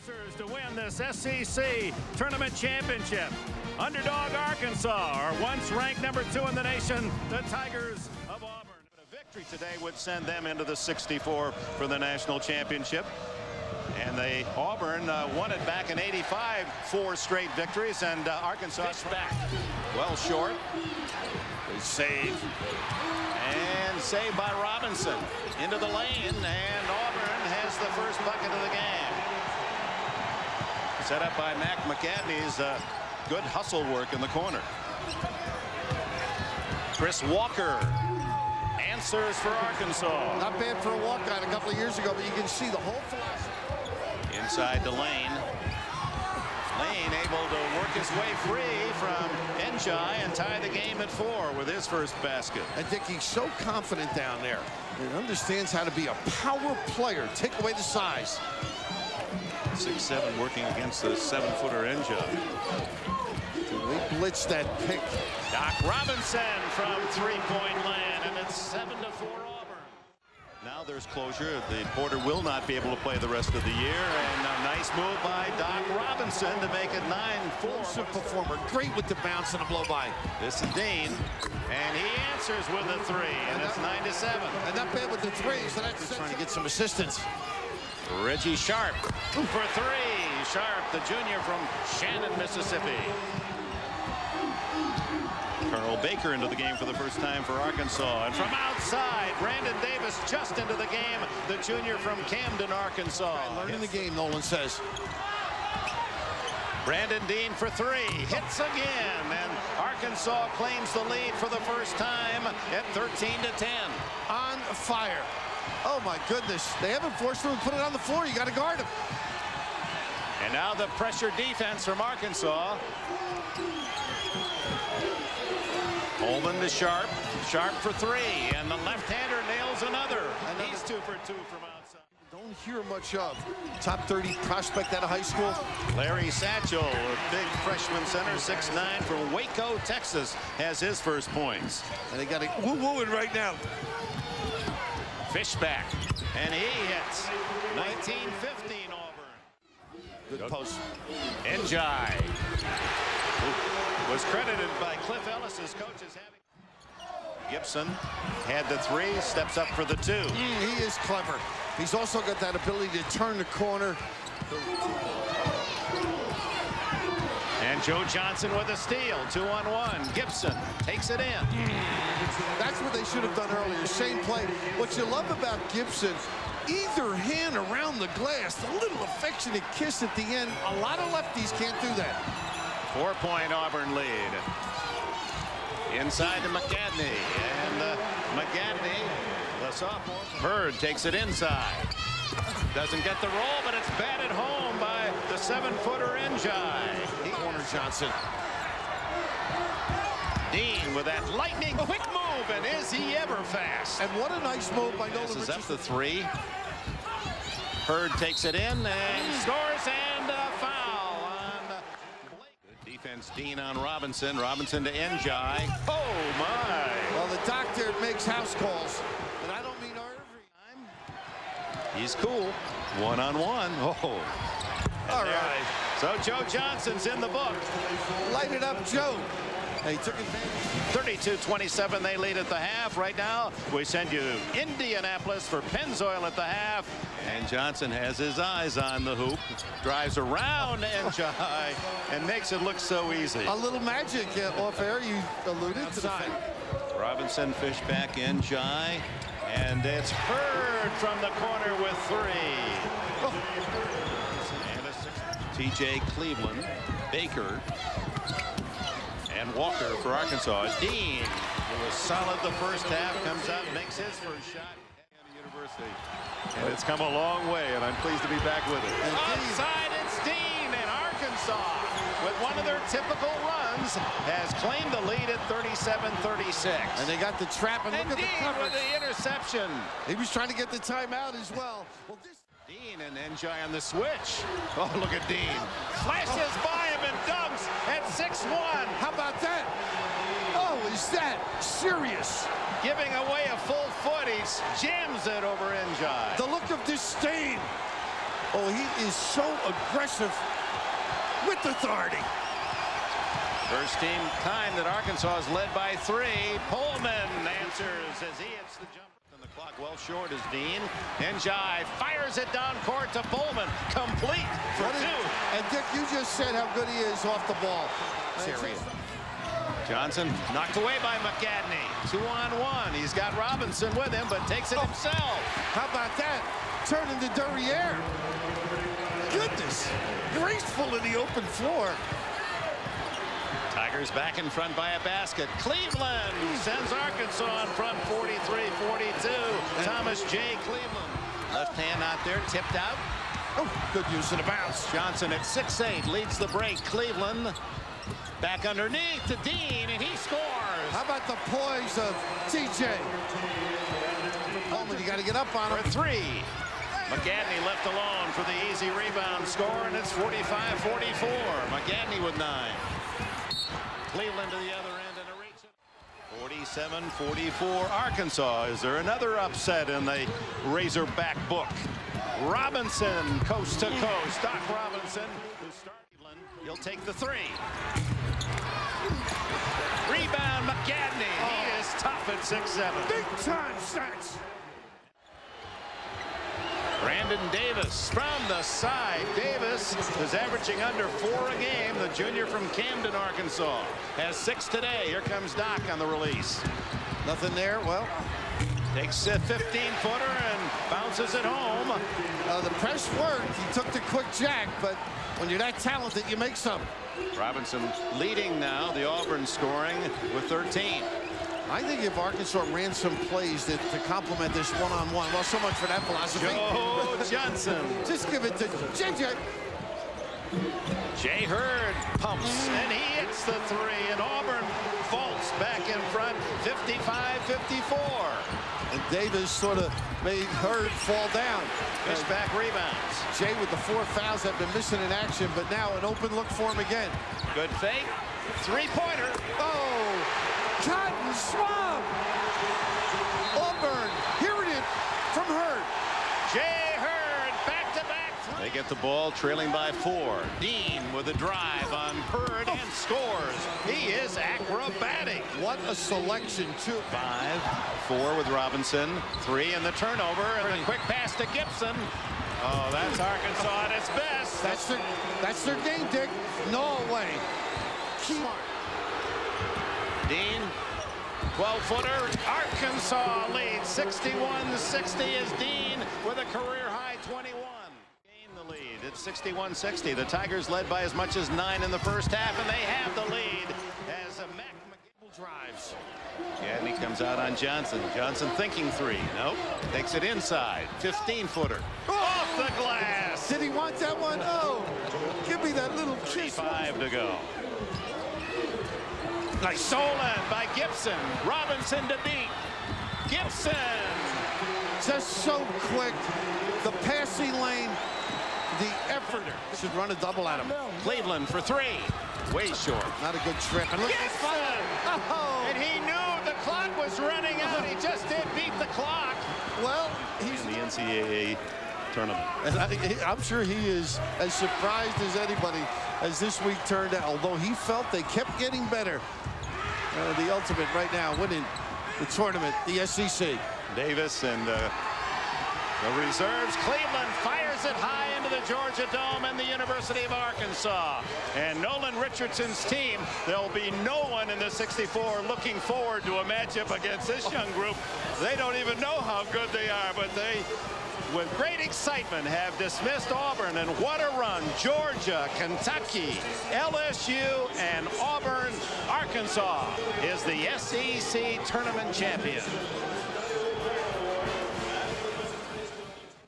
Answers to win this SEC Tournament Championship. Underdog Arkansas are once ranked #2 in the nation, the Tigers of Auburn. A victory today would send them into the 64 for the national championship. And Auburn won it back in '85, 4 straight victories, and Arkansas back. Well short. They save. And saved by Robinson. Into the lane, and Auburn has the first bucket of the game. Set up by Mac McAdney's good hustle work in the corner. Chris Walker answers for Arkansas. Not bad for a walk-on a couple of years ago, but you can see the whole philosophy. Inside to Lane. Lane able to work his way free from Njai and tie the game at 4 with his first basket. I think he's so confident down there. He understands how to be a power player. Take away the size. 6'7" working against the 7-footer Njai. They blitz that pick. Doc Robinson from three-point land, and it's 7-4 Auburn. Now there's closure. The Porter will not be able to play the rest of the year, and a nice move by Doc Robinson to make it 9-4. Performer, great with the bounce and the blow-by. This is Dean, and he answers with a 3, and it's 9-7. And not bad with the 3, so that's just trying to get some assistance. Reggie Sharp for 3. Sharp, the junior from Shannon, Mississippi. Carl Baker into the game for the first time for Arkansas. And from outside, Brandon Davis just into the game, the junior from Camden, Arkansas. Learning the game, Nolan says. Brandon Dean for 3. Hits again. And Arkansas claims the lead for the first time at 13-10. On fire. Oh, my goodness. They haven't forced him to put it on the floor. You got to guard him. And now the pressure defense from Arkansas. Holman to Sharp. Sharp for 3. And the left-hander nails another. And he's 2 for 2 from outside. Don't hear much of. Top 30 prospect out of high school. Larry Satchel, a big freshman center, 6'9", from Waco, Texas, has his first points. And they got it woo-wooing right now. Fishback, and he hits. 19-15 Auburn. Good post. Njai was credited by Cliff Ellis as coach as having. Gibson had the 3, steps up for the 2. He is clever. He's also got that ability to turn the corner. And Joe Johnson with a steal, 2-on-1. Gibson takes it in. That's what they should have done earlier. Same play. What you love about Gibson, either hand around the glass, the little affectionate kiss at the end. A lot of lefties can't do that. 4-point Auburn lead. Inside to McAdney. And McAdney, the sophomore. Hurd takes it inside. Doesn't get the roll, but it's batted home by the 7-footer Njai. Corner Johnson. Dean with that lightning quick move, and is he ever fast? And what a nice move by Nolan. This is up the 3. Hurd takes it in and scores, and a foul on Blake. Good defense, Dean on Robinson. Robinson to Njai. Oh my! Well, the doctor makes house calls, and I don't mean every time. He's cool. 1-on-1. Oh. All right. So Joe Johnson's in the book. Light it up, Joe. He took advantage. 32-27, they lead at the half. Right now, we send you to Indianapolis for Pennzoil at the half. And Johnson has his eyes on the hoop. Drives around Njai and makes it look so easy. A little magic off air, you alluded to that. Robinson, Fishback, Njai. And it's Hurd from the corner with 3. Oh. And a 6. TJ Cleveland, Baker, and Walker for Arkansas. Dean, who was solid the first half, comes out, makes his first shot at the University. And it's come a long way, and I'm pleased to be back with it. Outside, it's Dean, and Arkansas, with one of their typical runs, has claimed the lead at 37-36. And they got the trap, and look at the coverage. With the interception. He was trying to get the timeout as well. Dean and Njai on the switch. Oh, look at Dean. Flashes by him and dunks at 6'1". How about that? Oh, is that serious? Giving away a full foot. He jams it over Njai. The look of disdain Oh, he is so aggressive with authority. First team time that Arkansas is led by 3. Pullman answers as he hits the jumper. And the clock well short as Dean. Njai fires it down court to Pullman. Complete for 2. And Dick, you just said how good he is off the ball. Johnson knocked away by McGadney. 2-on-1. He's got Robinson with him, but takes it himself. How about that? Turning to Derriere. Goodness. Graceful in the open floor. Tigers back in front by a basket. Cleveland sends Arkansas in front 43-42. Thomas J. Cleveland. Left hand out there, tipped out. Oh, good use of the bounce. Johnson at 6'8" leads the break. Cleveland back underneath to Dean, and he scores. How about the poise of TJ? Coleman, you got to get up on him. For 3. McGadney left alone for the easy rebound score, and it's 45-44. McGadney with 9. Cleveland to the other end and a reach. 47-44 Arkansas. Is there another upset in the Razorback book? Robinson coast to coast. Doc Robinson, who started Cleveland, he'll take the 3. Rebound McGadney. He is tough at 6'7". Big time stats. Brandon Davis from the side. Davis is averaging under 4 a game. The junior from Camden, Arkansas, has 6 today. Here comes Doc on the release. Nothing there. Well, takes a 15-footer and bounces it home. The press worked. He took the quick jack, but when you're that talented, you make some. Robinson leading now the Auburn scoring with 13. I think if Arkansas ran some plays to complement this one-on-one, well, so much for that philosophy. Joe Johnson. Just give it to JJ. Jay Hurd pumps, and he hits the 3, and Auburn vaults back in front, 55-54. And Davis sort of made Hurd fall down. Fishback rebounds. Jay with the 4 fouls have been missing in action, but now an open look for him again. Good fake. 3-pointer. Oh! Cotton Swamp! Auburn, hearing it from Hurd. Jay Hurd, back-to-back. They get the ball trailing by 4. Dean with a drive on Hurd and scores. He is acrobatic. What a selection, too. 5-4 with Robinson. 3 in the turnover, and the quick pass to Gibson. Oh, that's Arkansas at its best. That's their game, Dick. No way. Smart. Dean, 12-footer. Arkansas leads 61-60 as Dean with a career-high 21. Gain the lead. It's 61-60. The Tigers led by as much as 9 in the first half, and they have the lead as a Mac McGill drives. Gadney comes out on Johnson. Johnson thinking 3. Nope. Takes it inside. 15-footer. Off the glass. Did he want that one? Oh, give me that little kiss. 5 to go. Nice. Stolen by Gibson. Robinson to beat. Gibson. Just so quick. The passing lane. The effort. Should run a double at him. Cleveland for 3. Way short. Not a good trip. And look at the fire. Oh. And he knew the clock was running out. He just did beat the clock. Well, he's in the NCAA tournament. And I'm sure he is as surprised as anybody as this week turned out. Although he felt they kept getting better. The ultimate right now, winning the tournament, the SEC. Davis and the reserves. Cleveland fires it high into the Georgia Dome and the University of Arkansas. And Nolan Richardson's team, there'll be no one in the 64 looking forward to a matchup against this young group. They don't even know how good they are, but they, with great excitement, have dismissed Auburn. And what a run. Georgia, Kentucky, LSU, and Auburn. Arkansas is the SEC tournament champion.